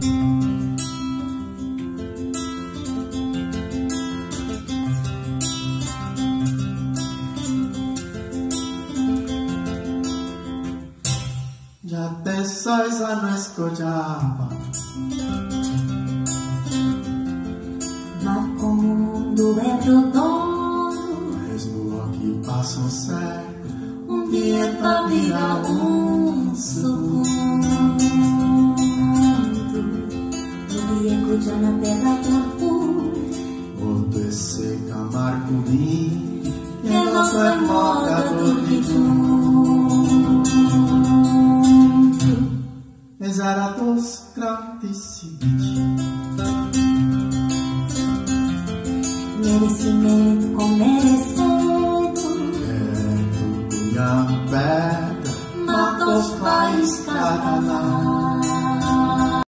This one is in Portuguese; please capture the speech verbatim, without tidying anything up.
Ya te soy a no escuchaba, ma como o mundo é redondo, mesmo aqui passo a ser um dia tua vida um segundo. Um dia escucha na terra tua pura, vou se camar comigo que não se moda dormir junto. Era dos grandes